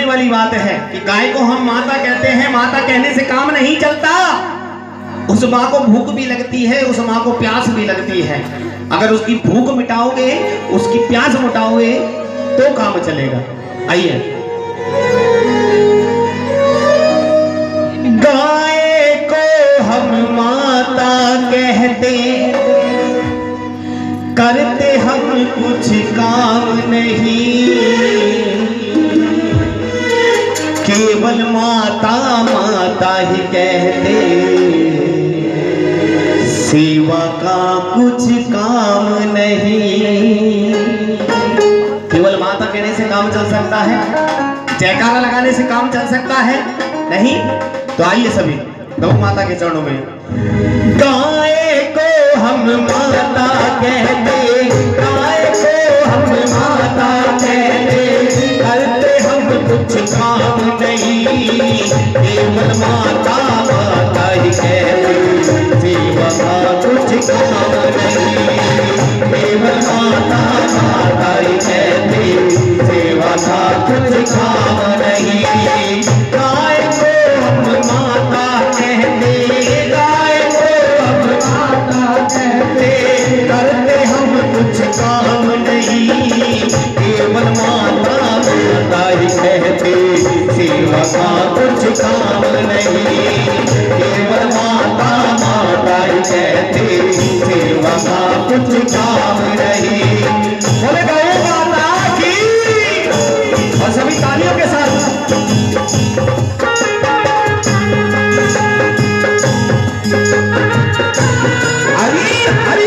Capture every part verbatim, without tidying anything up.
वाली बात है कि गाय को हम माता कहते हैं, माता कहने से काम नहीं चलता। उस माँ को भूख भी लगती है, उस माँ को प्यास भी लगती है। अगर उसकी भूख मिटाओगे, उसकी प्यास मिटाओगे तो काम चलेगा। आइए, गाय को हम माता कहते, करते हम कुछ काम नहीं, केवल माता माता ही कहते, सेवा का कुछ काम नहीं। केवल माता कहने से काम चल सकता है? जयकारा लगाने से काम चल सकता है? नहीं। तो आइए सभी गौ माता के चरणों में। गाय को हम माता कहते, गाय को हम माता कहते, करते हम कुछ काम नहीं, केवल माता माता ही कहते, सेवा का कुछ काम नहीं, केवल माता माता ही कहते, सेवा का कुछ काम नहीं। गाय को हम माता कहते, गाय को हम माता कहते, करते हम कुछ काम नहीं, केवल माता माता ही कहते, सेवा का कुछ काम नहीं, केवल माता माता ही कहते, सेवा का कुछ काम नहीं। बोले गौ माता की, और सभी तालियों के साथ। हरि हरि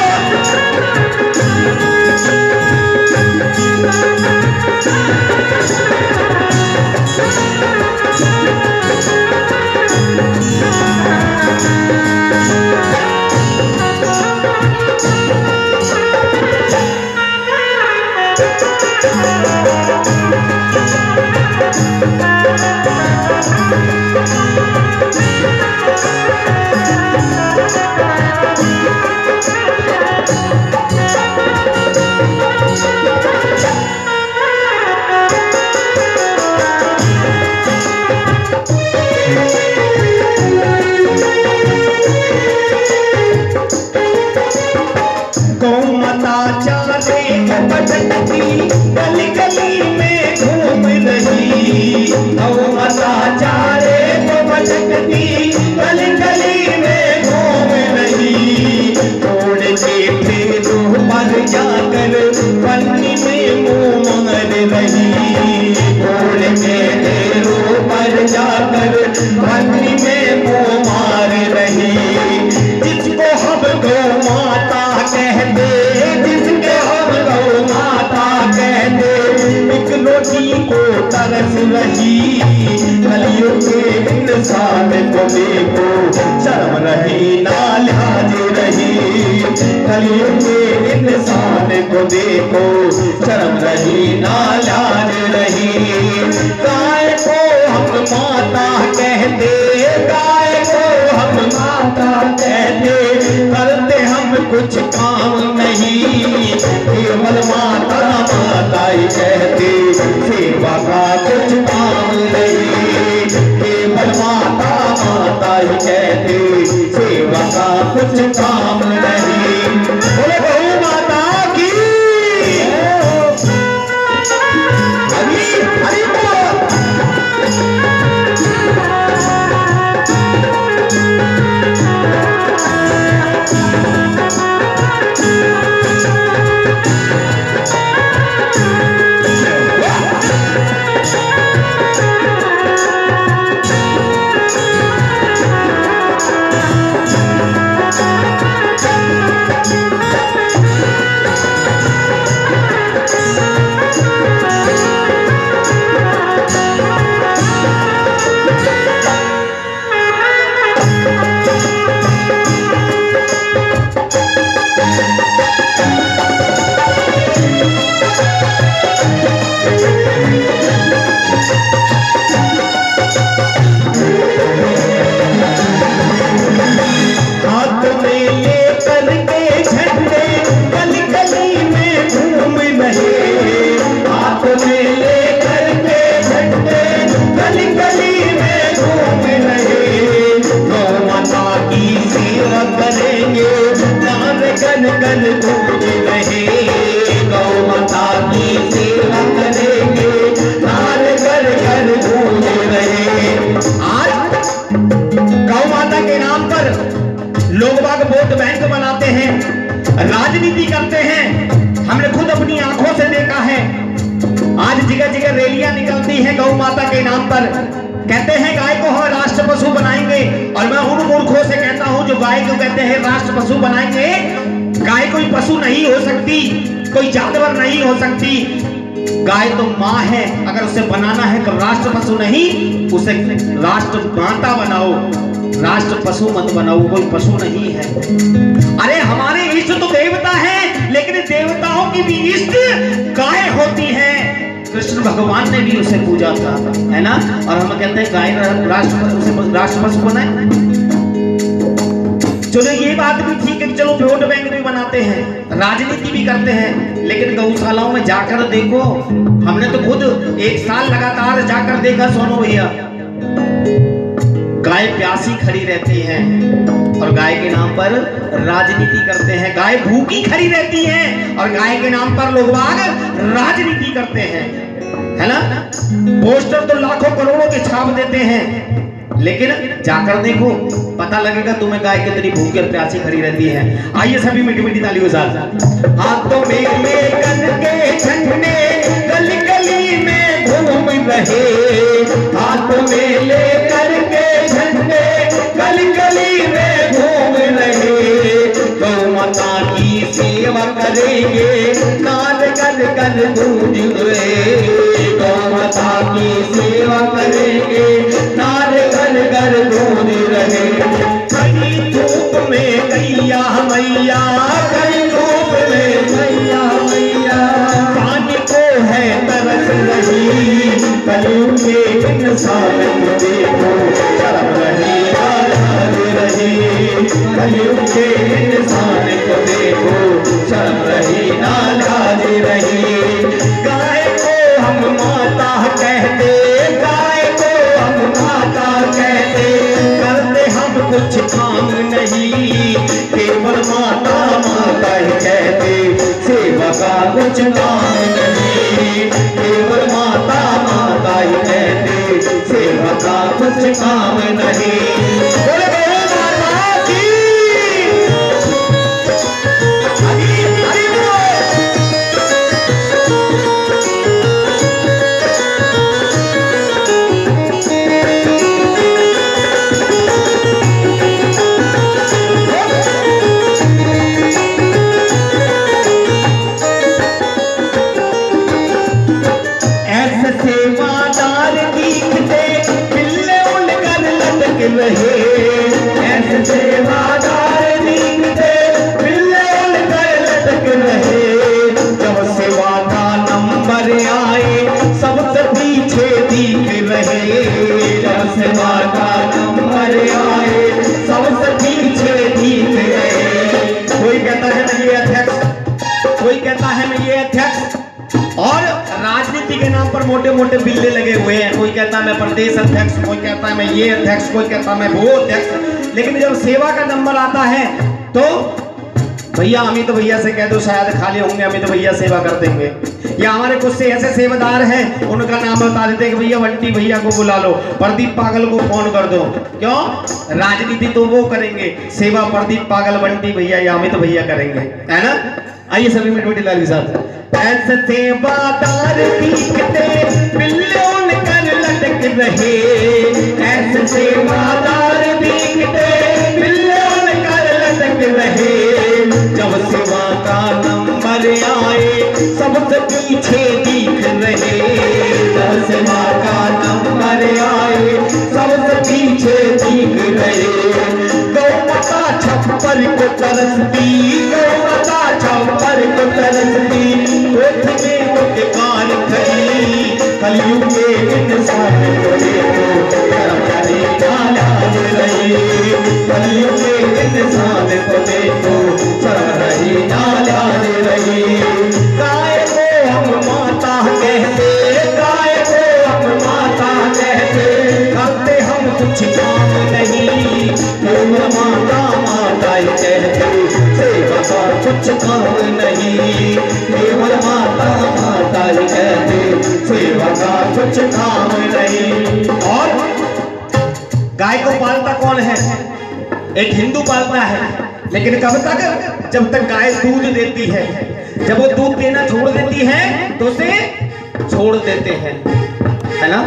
गली गली में घूम रही, गौ माता चारे को भटकती, गली गली में घूम रही, तोड़ के फेरों पर जाकर पन्नी में मुँह मार रही, तोड़ के फेरों पर जाकर पन्नी में मुँह मार रही। जिसको हम गौ माता कहते, जिसके हम गौ माता कहते, एक रोटी को तरस रही, कलियों के इंसान को देखो, शर्म रही ना लिहाज रही, कलियों के इंसान को देखो, शर्म रही ना लिहाज रही। गाय को हम माता कहते, गाय को हम माता कहते, करते हम कुछ काम नहीं, केवल माता माता ही कहते, सेवा का कुछ काम नहीं, केवल माता माता ही कहते, सेवा का कुछ काम नहीं। बोले गौ माता की, हरि हरि बोल। रैलियां निकलती हैं गौ माता के नाम पर। कहते हैं गाय को हम राष्ट्र पशु बनाएंगे, और मैं उन मूर्खों से कहता हूं जो गाय को कहते हैं राष्ट्र पशु बनाएंगे। गाय कोई पशु नहीं हो सकती, कोई जानवर नहीं हो सकती। गाय तो माँ है, अगर उसे बनाना है तो राष्ट्र पशु नहीं, उसे राष्ट्र माता बनाओ, राष्ट्र पशु मत बनाओ, कोई पशु नहीं है। अरे हमारे इष्ट तो देवता है, लेकिन देवताओं की भी इष्ट गाय होती है। कृष्ण भगवान ने भी उसे पूजा था, है ना। और हम कहते हैं गाय राष्ट्र उसे राष्ट्र पशु बनाए। चलो ये बात भी ठीक है कि चलो वोट बैंक भी बनाते हैं, राजनीति भी करते हैं, लेकिन गौशालाओं में जाकर देखो। हमने तो खुद एक साल लगातार जाकर देखा सोनू भैया, गाय प्यासी खड़ी रहती है और गाय के नाम पर राजनीति करते हैं। गाय भूखी खड़ी रहती है और गाय के नाम पर लोग राजनीति करते हैं, है ना। पोस्टर तो लाखों करोड़ों के छाप देते हैं, लेकिन जाकर देखो पता लगेगा तुम्हें गाय कितनी भूखी और प्यासी खड़ी रहती है। आइए सभी मीठी मीठी तालियों के साथ। हाथों में लेकर के झंडे गली गली में घूम रहे, हाथों में लेकर के झंडे गली गली में घूम रहे। गौ माता की सेवा करेंगे नाद कर कर गूंज रहे, गौ माता की सेवा करेंगे नाद कर कर गूंज रहे। कई धूप में गैया मैया, कई धूप में गैया मैया, पानी को है तरस रही। कलयुग के इंसान को देखो शर्म रही लाज रही, कलयुग के इंसान को देखो शर्म रही लाज रही। गाय को हम माता कहते, गाय को हम माता कहते, करते हम कुछ काम नहीं, केवल माता माता ही कहते, सेवा का कुछ काम नहीं, केवल माता माता ही कहते, सेवा का कुछ काम नहीं। बोले गौ माता की हरि हरि रहे, ऐसे सेवादार दिखते बिल्ले उड़कर लटक रहे। जब सेवा का नंबर आए सबसे पीछे दिख रहे, जब सेवा का नंबर आए सबसे पीछे दिख रहे। कोई कहता है मैं ये अध्यक्ष, कोई कहता है मैं ये अध्यक्ष, और राजनीति के नाम पर मोटे मोटे बिल्ले लगे हुए हैं। कोई कहता है मैं प्रदेश अध्यक्ष, कोई कहता है मैं ये अध्यक्ष, कोई कहता है मैं वो अध्यक्ष। लेकिन जब सेवा का नंबर आता है तो भैया अमित तो भैया से कह दो, शायद खाली होंगे, अमित तो भैया सेवा कर देंगे। या हमारे कुछ से ऐसे सेवादार हैं, उनका नाम बता देते हैं कि भैया बंटी भैया को बुला लो, प्रदीप पागल को फोन कर दो। क्यों? राजनीति तो वो करेंगे, सेवा प्रदीप पागल बंटी भैया या अमित भैया करेंगे, है ना। आइए सभी मिनट मिनट लाल के साथ। ऐसे सेवादार दिखते बिल्ले उड़कर लटक रहे, ऐसे सेवादार दिखते बिल्ले उड़कर लटक रहे। जब सेवा का नंबर आए सबसे पीछे दिख रहे, जब सेवा का नंबर आए सबसे पीछे दिख रहे। गौ माता छप्पर को तरसती, गौ माता छप्पर को तरसती, कलयुग के इंसान को देखो शर्म रही लाज रही, कलयुग के इंसान को देखो शर्म रही लाज रही। गाय को हम माता कहते, गाय को हम माता कहते, करते हम कुछ काम नहीं, केवल माता माता ही कहते, सेवा का कुछ काम नहीं, केवल माता माता ही कहते, सेवा का कुछ काम नहीं। और गाय को पालता कौन है? एक हिंदू पालता है, लेकिन कब तक? जब तक गाय दूध देती है। जब वो दूध देना छोड़ देती है तो उसे छोड़ देते हैं, है ना।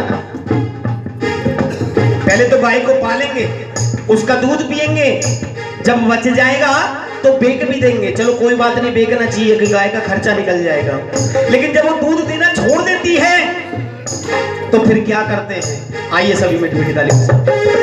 पहले तो गाय को पालेंगे, उसका दूध पिएंगे, जब बच जाएगा तो बेच भी देंगे, चलो कोई बात नहीं, बेचना चाहिए कि गाय का खर्चा निकल जाएगा। लेकिन जब वो दूध देना छोड़ देती है तो फिर क्या करते हैं, आइए सभी मीठी मीठी ताली से।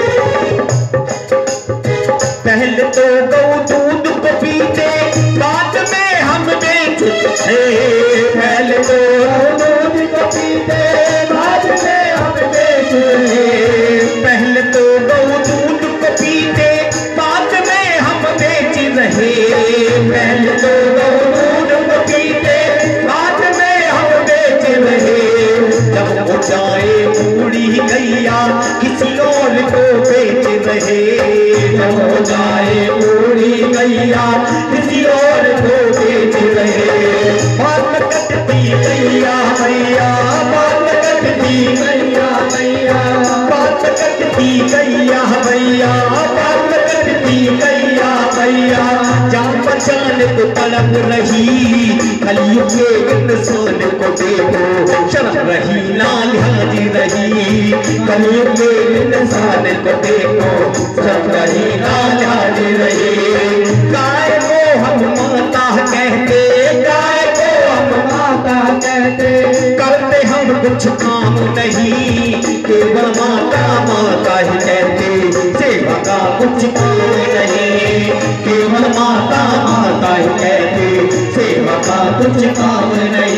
पहले तो गौ दूध को पीते, बाद में हम बेचते, पहले तो दूध को पीते, बाद में हम बेचते, पहले तो गौ दूध को पीते, बाद में हम बेच रहे, पहले तो गौ दूध को पीते, बाद में हम बेच रहे, जब हो जाए बूढ़ी गैया किसी और को बेच रहे, जब हो जाए बूढ़ी गैया किसी और को बेच रहे, बाल कटती गैया मैया, बाल कटती गैया मैया, बाल कटती गैया मैया, बाल कटती गैया मैया, जान पहचान को तड़प रही, कलियुग के इंसान को देखो, शर्म रही ना लिहाज रही, कलियुग के इंसान को देखो, शर्म रही ना लिहाज रही। गाय को हम माता कहते, गाय को हम माता कहते, करते हम कुछ काम नहीं, केवल माता माता ही कहते, सेवा का कुछ काम नहीं, केवल माता माता ही कहते, सेवा का कुछ काम नहीं।